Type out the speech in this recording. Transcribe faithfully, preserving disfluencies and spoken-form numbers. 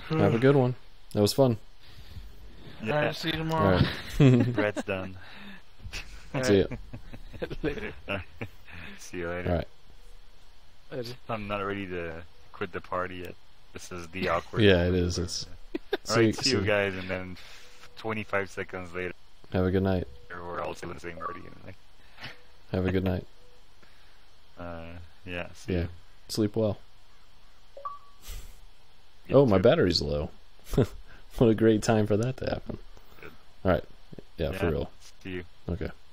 Have a good one. That was fun. Yeah. All right, see you tomorrow. All right. Bread's done. See ya. Later. See you later. All right. Later. I'm not ready to quit the party yet. This is the awkward. Yeah, it moment is. where- It's. Alright, see- see you see- guys, and then twenty-five seconds later, Have a good night. we're all still in the same party. And like, Have a good night. uh, yeah, see Yeah. you. Sleep well. You Oh, my too. battery's low. What a great time for that to happen. Good. All right. Yeah, for Yeah, real. See you. Okay.